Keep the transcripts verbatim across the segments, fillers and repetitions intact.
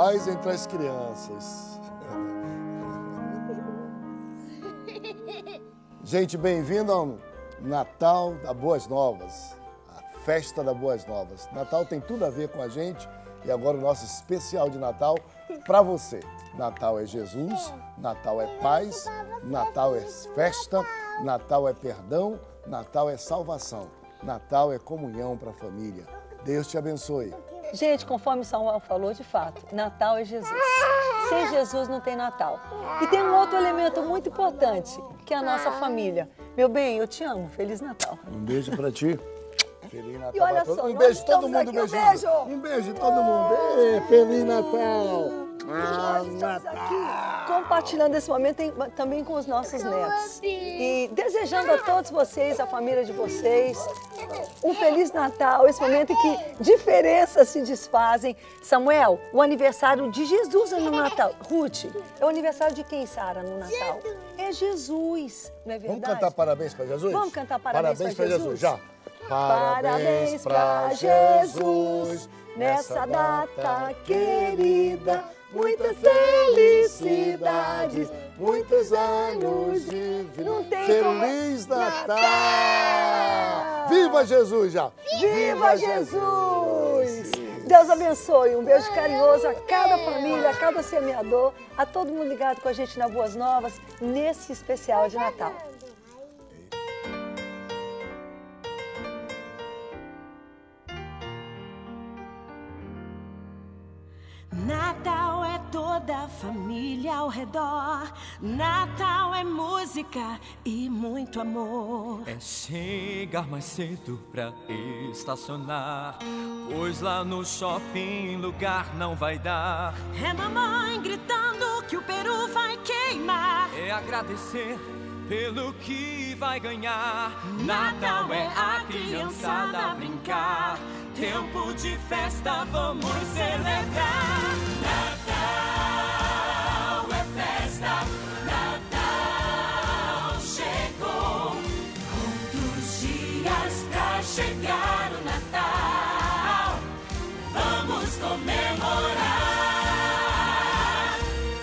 paz entre as crianças. Gente, bem-vindo ao Natal da Boas Novas, a festa da Boas Novas. Natal tem tudo a ver com a gente e agora o nosso especial de Natal para você. Natal é Jesus, Natal é paz, Natal é festa, Natal é perdão, Natal é salvação, Natal é comunhão para a família. Deus te abençoe. Gente, conforme o Samuel falou, de fato, Natal é Jesus. Sem Jesus não tem Natal. E tem um outro elemento muito importante, que é a nossa família. Meu bem, eu te amo. Feliz Natal. Um beijo para ti. Feliz Natal. E olha só, um beijo todo mundo, aqui, um beijinho. beijo. Um beijo todo mundo. Ei, Feliz Natal. Ah, nós estamos aqui compartilhando esse momento em, também com os nossos netos. E desejando a todos vocês, a família de vocês, um Feliz Natal, esse momento em que diferenças se desfazem. Samuel, o aniversário de Jesus é no Natal. Ruth, é o aniversário de quem, Sara, no Natal? É Jesus, não é verdade? Vamos cantar parabéns para Jesus? Vamos cantar parabéns, parabéns para Jesus? Jesus? Já. Parabéns para Jesus, nessa data querida. Muitas felicidades, muitos anos de vida. Não tem Feliz como... Natal! Natal! Viva Jesus já! Viva Jesus! Deus abençoe. Um beijo carinhoso a cada família, a cada semeador, a todo mundo ligado com a gente na Boas Novas, nesse especial de Natal. Natal é toda a família ao redor. Natal é música e muito amor. É chegar mais cedo pra estacionar, pois lá no shopping lugar não vai dar. É mamãe gritando que o peru vai queimar. É agradecer pelo que vai ganhar. Natal é a criançada brincar. Tempo de festa, vamos celebrar. Natal é festa, Natal chegou. Quantos dias pra chegar o Natal? Vamos comemorar.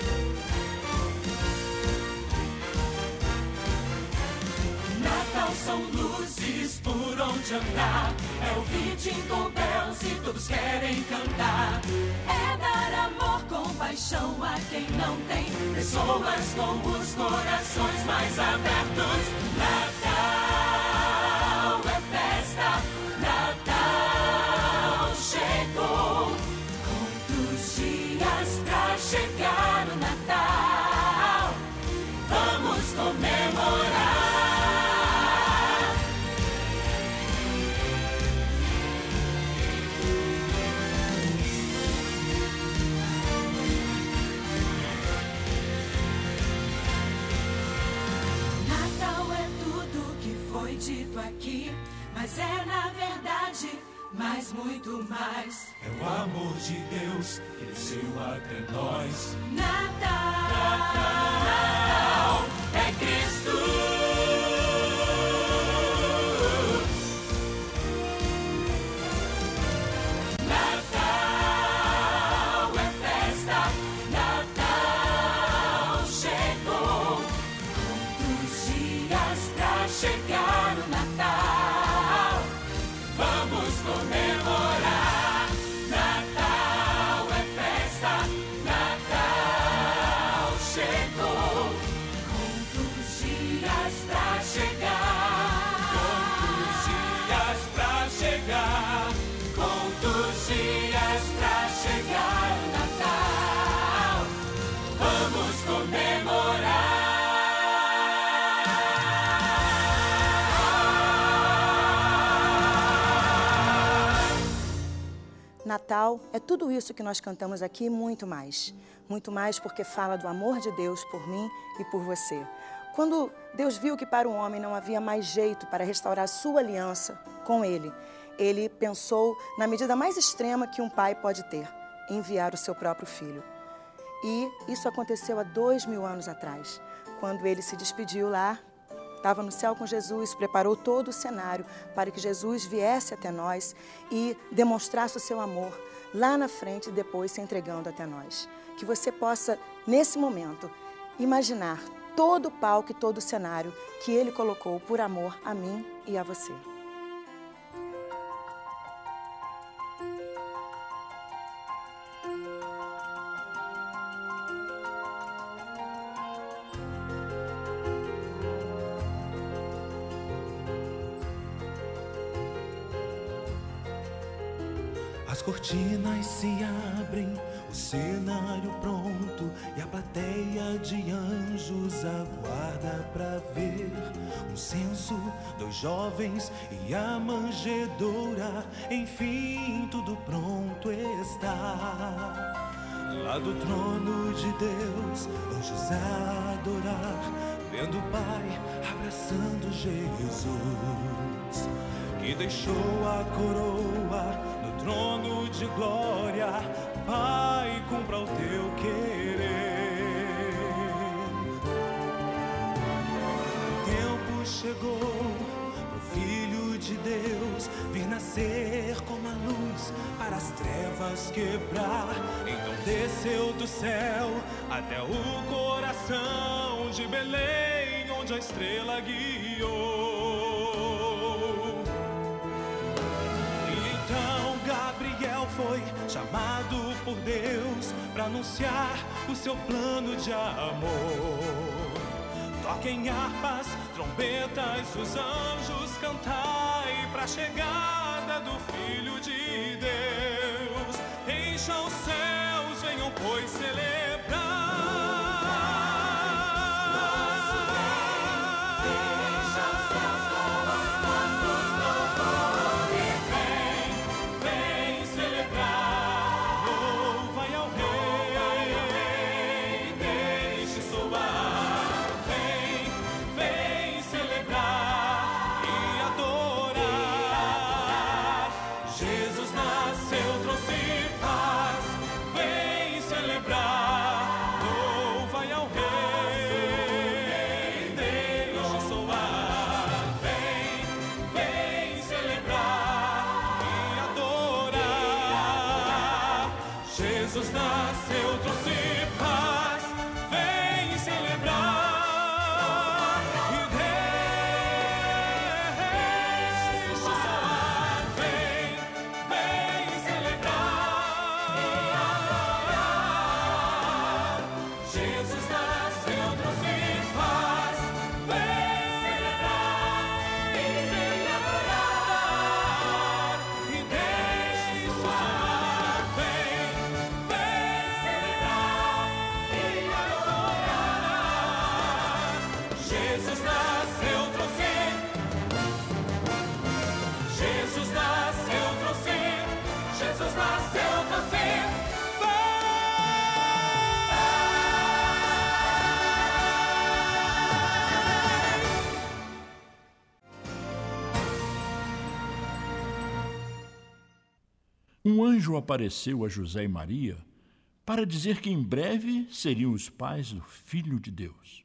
Natal são luzes por onde andar. É ouvir Jingle Bells e todos querem cantar. É dar amor com paixão a quem não tem. Pessoas com os corações mais abertos. Natal é festa, Natal chegou. Quantos dias pra chegar o Natal? Vamos comemorar. Dito aqui, mas é na verdade mais, muito mais. É o amor de Deus que desceu até nós. Natal, Natal é Cristo. Natal é festa, Natal chegou. Quantos dias pra chegar o Natal? Vamos comemorar. Natal é festa, Natal chegou. Quantos dias pra chegar? Quantos dias pra chegar? Quantos dias pra chegar o Natal? Vamos comemorar. Natal é tudo isso que nós cantamos aqui e muito mais. Muito mais porque fala do amor de Deus por mim e por você. Quando Deus viu que para o homem não havia mais jeito para restaurar sua aliança com ele, ele pensou na medida mais extrema que um pai pode ter, enviar o seu próprio filho. E isso aconteceu há dois mil anos atrás, quando ele se despediu lá estava no céu com Jesus, preparou todo o cenário para que Jesus viesse até nós e demonstrasse o seu amor lá na frente e depois se entregando até nós. Que você possa, nesse momento, imaginar todo o palco e todo o cenário que Ele colocou por amor a mim e a você. As cortinas se abrem, o cenário pronto e a plateia de anjos aguarda pra ver um censo, dois jovens e a manjedoura. Enfim, tudo pronto está. Lá do trono de Deus, anjos a adorar, vendo o Pai abraçando Jesus, que deixou a coroa trono de glória. Pai, cumpra o teu querer. O tempo chegou pro Filho de Deus vir nascer como a luz para as trevas quebrar. Então desceu do céu até o coração de Belém, onde a estrela guiou. Foi chamado por Deus para anunciar o seu plano de amor. Toquem harpas, trombetas, os anjos cantai para a chegada do Filho de Deus. Encham os céus, venham pois celebrar. Um anjo apareceu a José e Maria para dizer que em breve seriam os pais do Filho de Deus.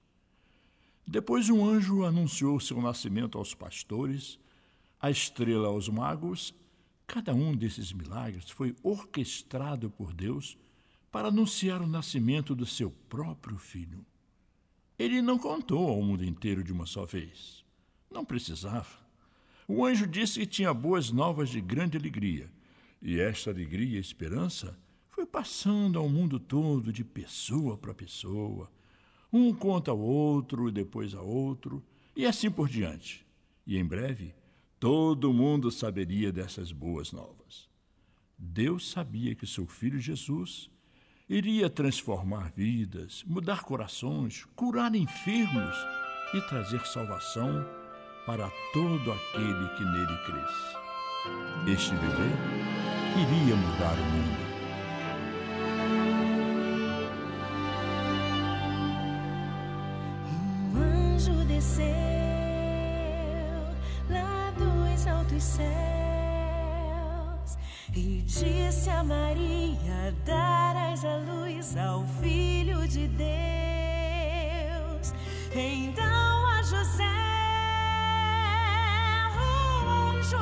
Depois um anjo anunciou seu nascimento aos pastores, a estrela aos magos. Cada um desses milagres foi orquestrado por Deus para anunciar o nascimento do seu próprio Filho. Ele não contou ao mundo inteiro de uma só vez. Não precisava. O anjo disse que tinha boas novas de grande alegria, e esta alegria e esperança foi passando ao mundo todo de pessoa para pessoa. Um conta ao outro e depois a outro, e assim por diante. E em breve, todo mundo saberia dessas boas novas. Deus sabia que seu Filho Jesus iria transformar vidas, mudar corações, curar enfermos e trazer salvação para todo aquele que nele cresce. Este bebê iria mudar o mundo. Um anjo desceu lá dos altos céus e disse a Maria: darás a luz ao Filho de Deus. Então a José anjo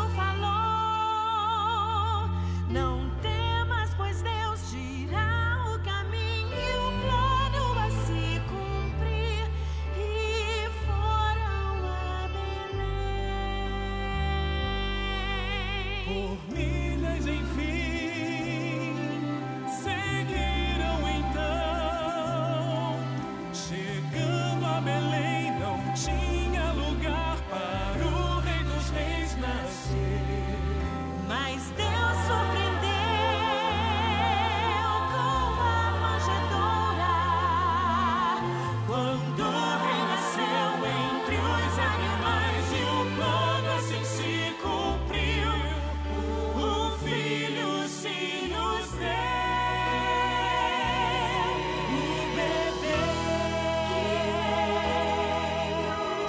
falou: não temas, pois Deus dirá o caminho e o plano a se cumprir. E foram a Belém. Por milhas, enfim, seguiram então. Chegando a Belém, não tinha lugar para o Rei dos Reis nascer. Mas Deus surpreendeu com a manjedoura. Quando o Rei nasceu entre os animais e o plano assim se cumpriu, o Filho se nos deu, o bebê que veio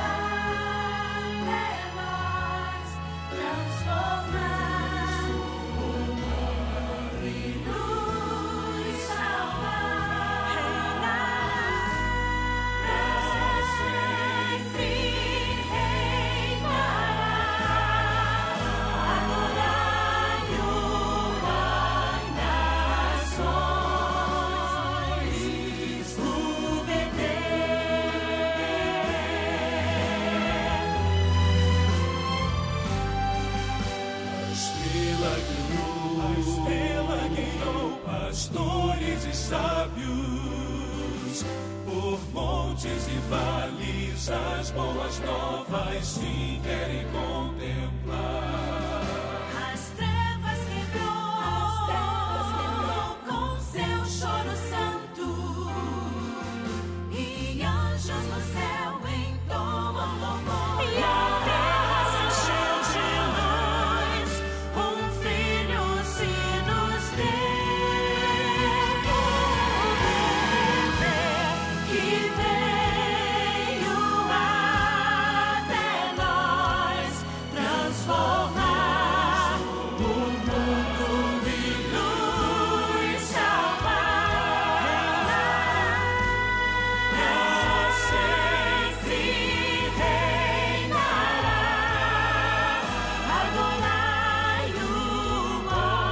até nós transformar o mundo em luz, salvar, reinará, sempre reinará, adorai-o, ó nações, o bebê. A estrela guiou pastores e sábios por montes e vales, as boas novas sim querem contemplar. As trevas quebrou com seu choro santo, e anjos no céu entoam louvor. E a terra se encheu de luz, um filho se nos deu, o bebê que veio até nós transformar o mundo em luz, salvar, reinará, sempre reinará, adorai-o, ó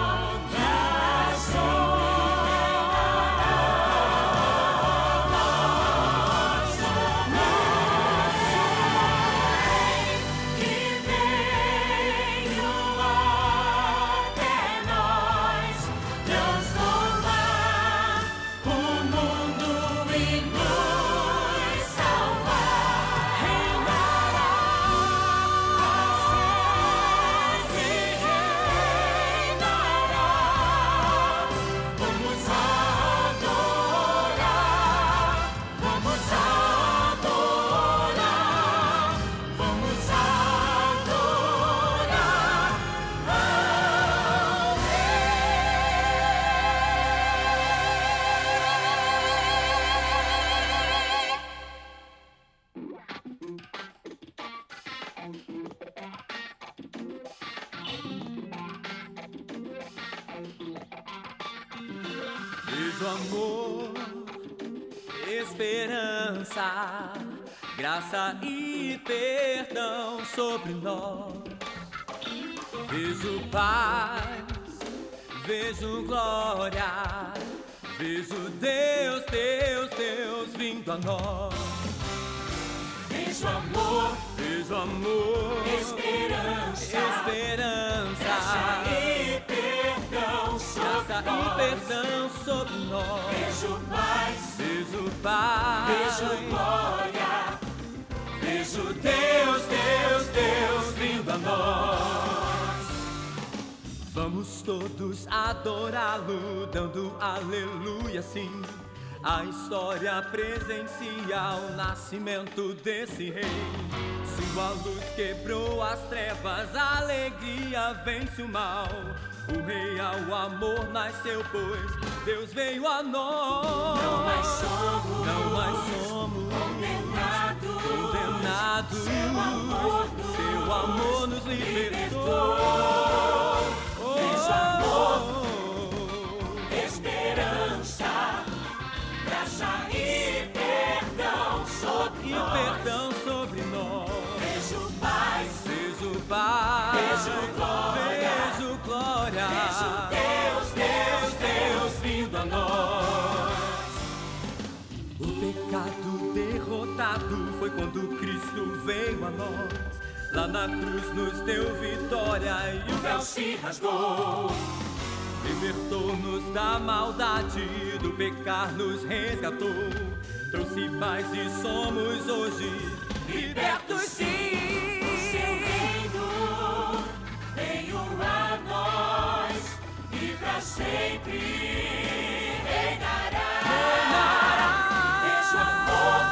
nações, que veio até nós transformar o mundo em luz, salvar, reinará, sempre reinará. Vamos adorar, vamos adorar, vamos adorar ao Fiz o amor, esperança, graça e perdão sobre nós. Vejo paz, vejo glória, vejo Deus, Deus, Deus vindo a nós. Vejo amor, Vejo amor, esperança, esperança, graça e perdão sobre graça e nós. perdão sobre nós. Vejo paz, Vejo paz, vejo glória, vejo Deus, Deus, Deus vindo a nós. Vamos todos adorá-lo, dando aleluia, sim. A história presencia o nascimento desse rei. Sua luz quebrou as trevas, a alegria vence o mal. O rei ao amor nasceu, pois Deus veio a nós. Não mais somos, Não mais somos condenados, condenados. Seu amor nos Seu amor nos libertou. libertou. Vejo amor, Oh, esperança, graça e perdão sobre e nós. perdão sobre nós. Vejo paz, Vejo paz, vejo foi quando Cristo veio a nós. Lá na cruz nos deu vitória e o véu se rasgou. Libertou-nos da maldade, do pecar nos resgatou. Trouxe paz e somos hoje libertos sim. Seu reino veio a nós e pra sempre reinará. Vejo amor,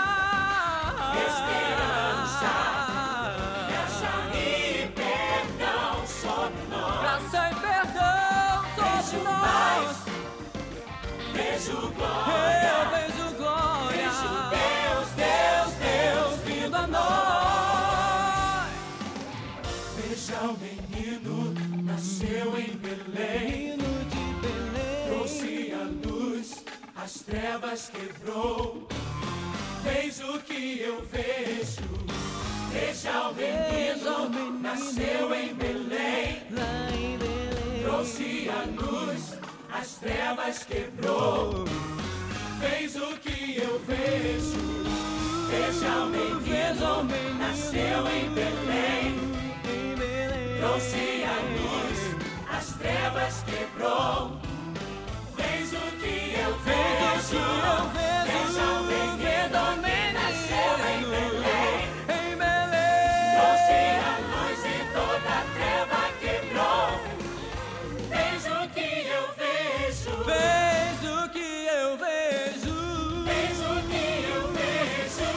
esperança, graça e perdão sobre nós. Graça e perdão sobre nós. Vejo glória, Eu vejo glória. vejo Deus, Deus, Deus vindo a nós. Veja o menino, nasceu em Belém. Trouxe a luz, as trevas quebrou. Fez o que eu vejo. Veja o menino, nasceu em Belém. Trouxe a luz, as trevas quebrou. Fez o que eu vejo. Veja o menino, nasceu em Belém. Trouxe a luz, as trevas quebrou. Fez o que eu vejo. Veja o menino, nasceu em Belém. Trouxe a luz e toda a treva quebrou. Fez o que eu vejo. Fez o que eu vejo. Fez o que eu vejo.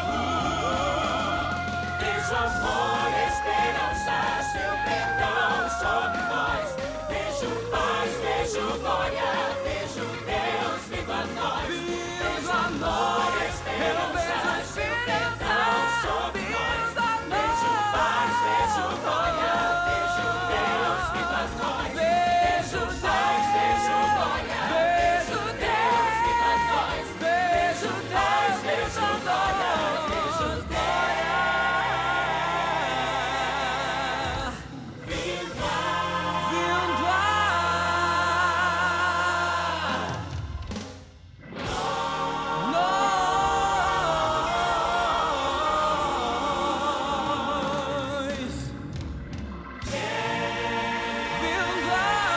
Vejo amor, esperança, seu perdão sobre nós. Vejo paz, vejo glória, vejo Deus vindo a nós. Vejo amor, esperança, seu perdão sobre nós. Vejo paz, vejo glória, vejo Deus vindo a nós. Vejo paz, vejo glória, vejo Deus vindo a nós. Vejo paz, vejo glória, vejo glória. Vindo a Vindo nós. Vindo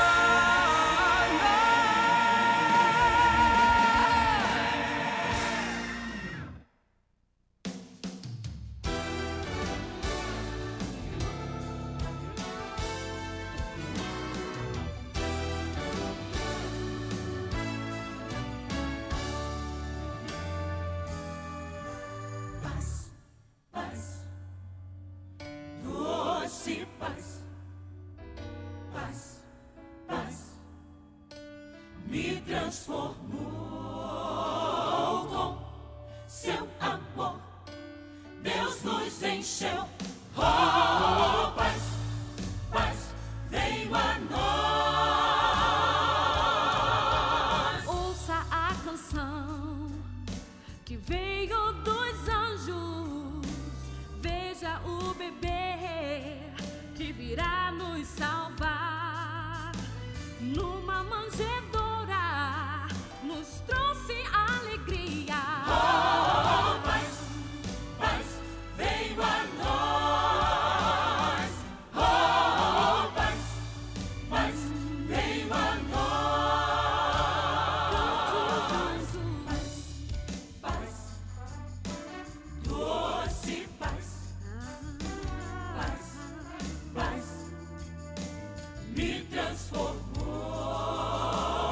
paz, paz, doce paz, paz, paz, me transformou com seu amor. Deus nos encheu, oh, paz, paz, veio a nós. Ouça a canção que veio dos anjos. Veja o bebê que virá nos salvar. Numa manjedoura nos trouxe alegria. Oh, paz, paz, veio a nós. Oh, paz, paz, veio a nós. Paz, paz, doce paz, paz, paz, me transformou.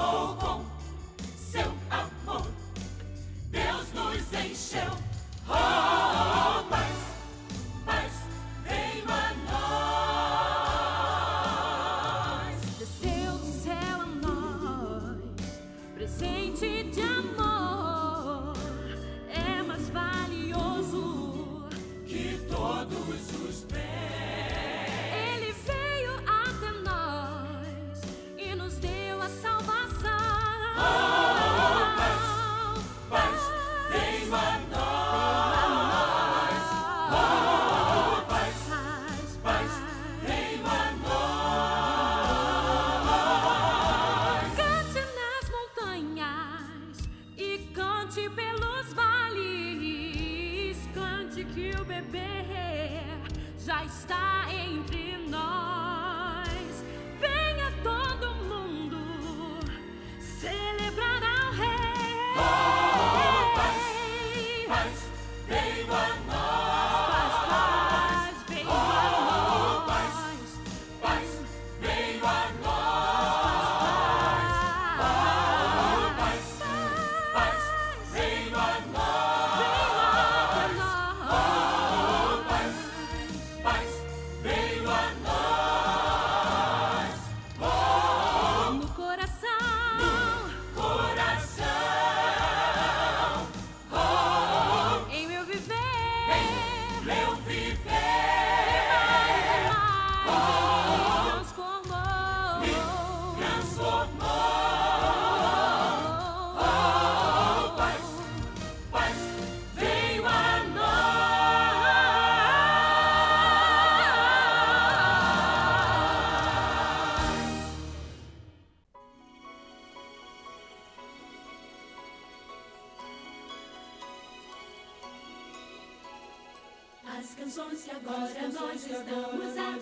as canções que agora nós estamos a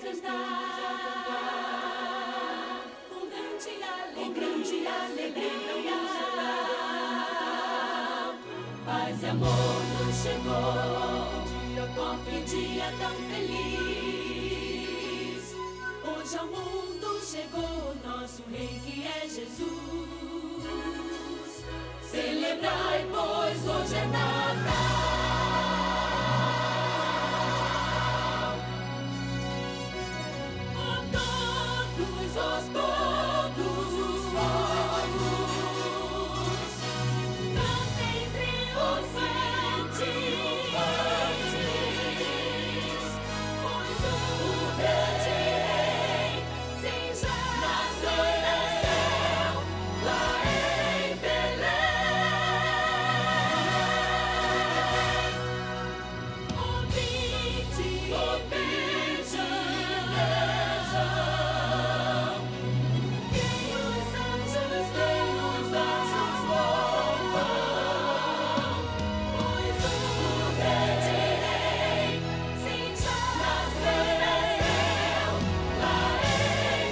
cantar. Com grande alegria, com grande alegria, paz e amor nos chegou. Ó, que dia tão feliz. Hoje ao mundo chegou o nosso Rei, que é Jesus. Celebrai, pois hoje é Natal. Oh, todos os todos os povos cantem triunfantes, pois o grande Rei sim já nasceu lá em Belém. Ouvinte, ouvinte, vejam, quem os anjos, quem os anjos louvam, pois o grande Rei sim já nasceu lá em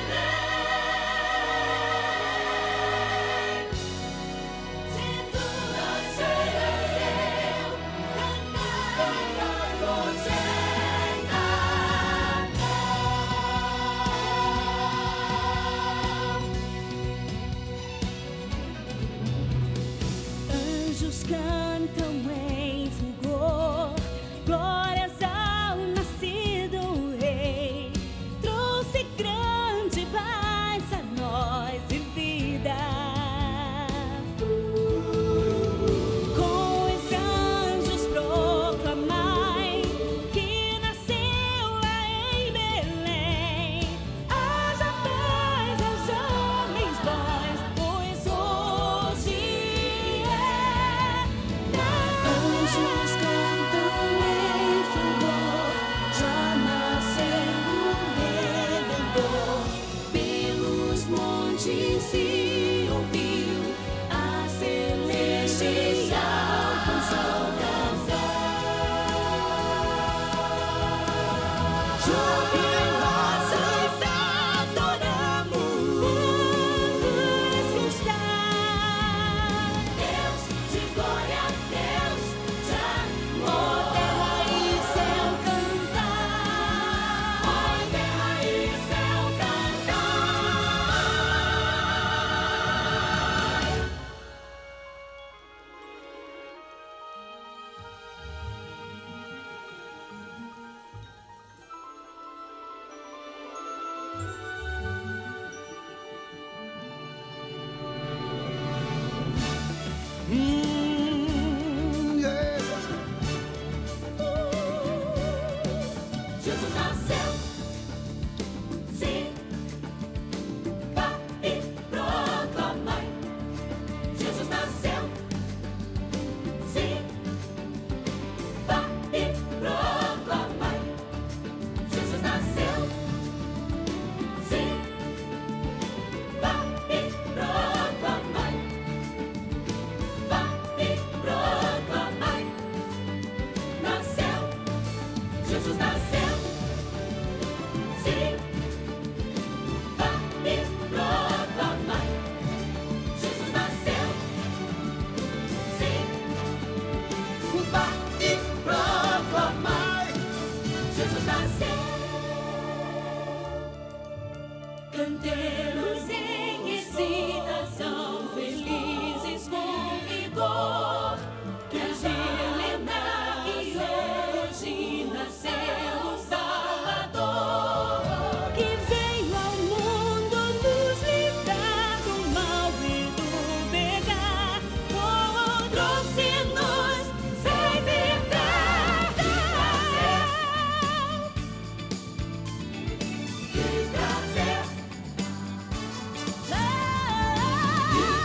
Belém. Jesus nasceu, cantando hoje é Natal. Anjos cantam em fulgor, glórias ao nascido Rei. Trouxe grande paz a nós e vida. Com os anjos proclamai que nasceu lá em Belém. Haja paz aos homens bons, pois hoje é Natal. Anjos cantam em fulgor, já nasceu o Redentor. Pelos montes se ouviu a celestial canção cantar. Jubilosos adoramos, que está Deus de glória, Deus já morreu. Terra e céu cantar, ó, terra e céu cantar. Jesus nasceu, sim, vá e proclamai. Jesus nasceu, sim, vá e proclamai. Jesus nasceu, sim, vá e proclamai. Vá e proclamai. Nasceu, Jesus nasceu, sim, vá e proclamai. Jesus nasceu, sim, vá e proclamai. Jesus nasceu. Cantemos em excitação, felizes com vigor, que a relembrar que hoje nasceu o Salvador, que veio ao mundo nos livrar do mal e do pecado. Oh, trouxe-nos fez eterna. Que prazer, que prazer.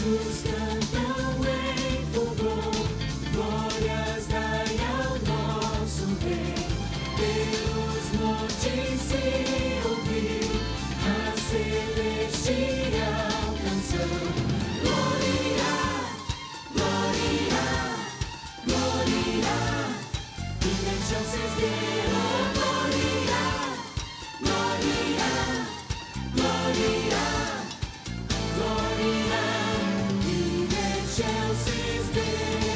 anjos cantam em fulgor, glórias dai ao nosso Rei. Pelos montes se ouviu a celestial canção. Glória, glória, glória, e deixam-se ver. Glória, glória, glória, glória, e deixam-se ver.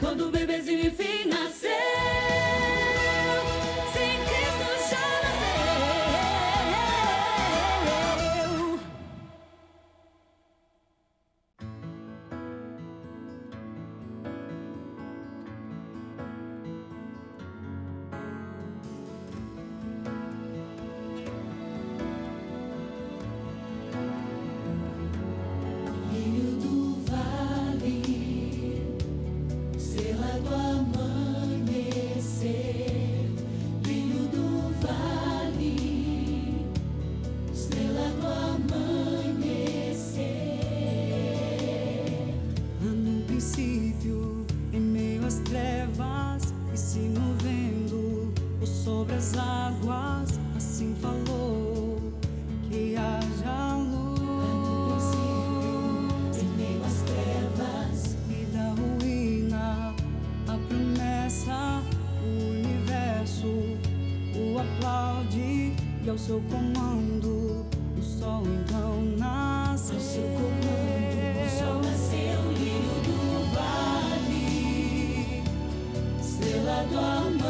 quando o bebezinho enfim nasceu. Sim, Cristo já nasceu. Lírio do vale, estrela do amanhecer. Lírio do vale, estrela do amanhecer. Lá no princípio, em meio às trevas, e se movendo por sobre as águas, assim falou que haja luz. Em meio às trevas, E da ruína a promessa, o universo o aplaude, e ao seu comando o sol então nasce. ao seu comando, o sol nasceu. Lírio do vale, estrela do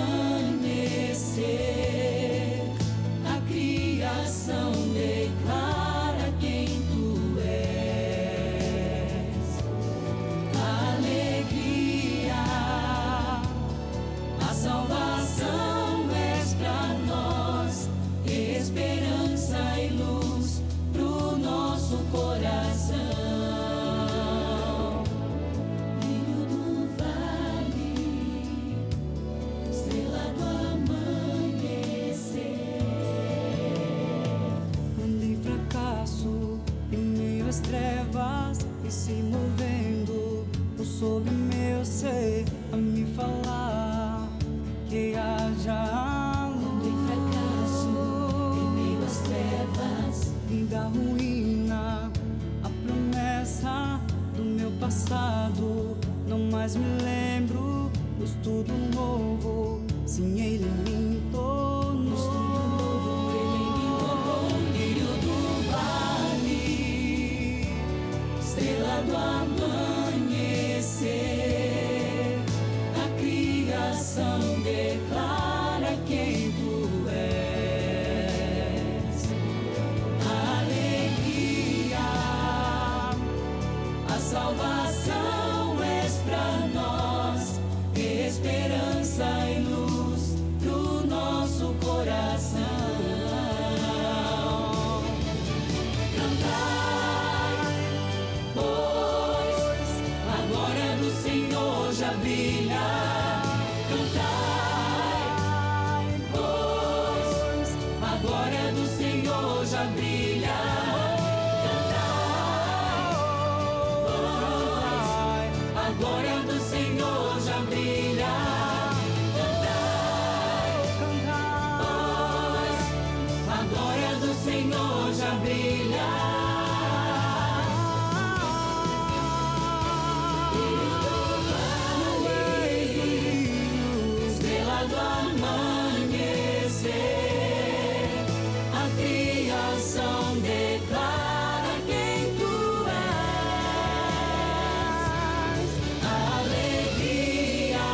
amanhecer. A criação declara quem tu és. Alegria, a salvação és pra nós, esperança e luz pro nosso coração. Lírio do vale, estrela do amanhecer. Quando em fracasso, em meio às trevas, e se movendo por sobre meu ser, a me falar que haja luz. Em fracasso, em meio às trevas, E da ruína a promessa do meu passado, não mais me lembro, pois tudo novo, sim, ele me tornou. tudo novo ele me tornou. Lírio do vale, estrela do amanhecer. A criação declara quem tu és. Alegria, a salvação és pra nós, esperança e luz pro nosso coração. Cantai, pois a glória do Senhor já brilha. Cantai, pois a glória do Senhor já brilha. Cantai, pois a glória do Senhor já brilha. Cantai, pois a glória do Senhor já brilha. Lírio do vale, estrela do amanhecer. A criação declara quem tu és. Alegria,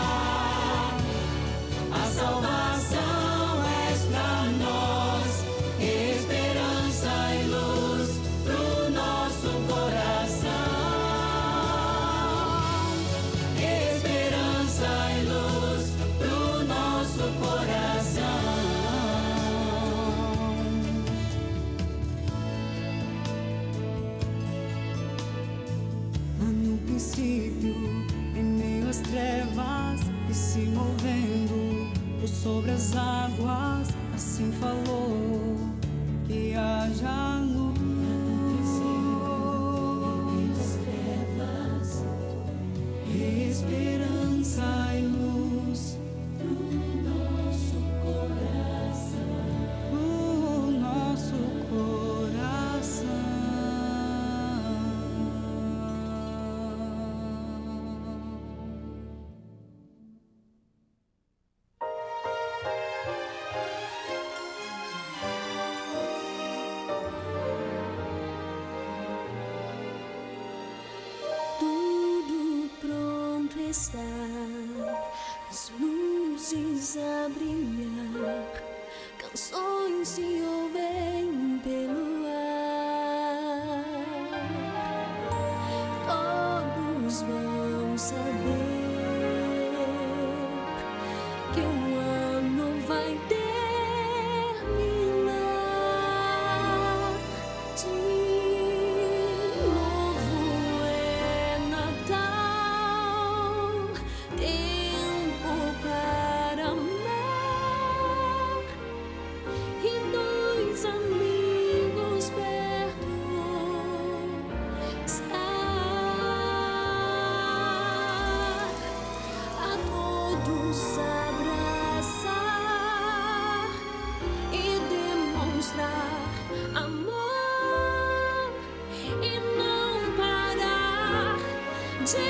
a salvação és pra nós, esperança e luz pro nosso coração. Esperança e luz pro nosso coração. Lá no princípio, em meio às trevas, e se movendo por sobre as águas, assim falou que haja luz. Esperança e luz pro nosso coração. Pro nosso Está as luzes a brilhar, canções se ouvem pelo ar. Todos vão saber que o ano vai terminar. De novo é Natal, tempo para amar e dois amigos perto estar, a todos abraçar e demonstrar amor e não parar de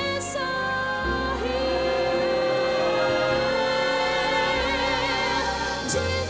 sorrir. De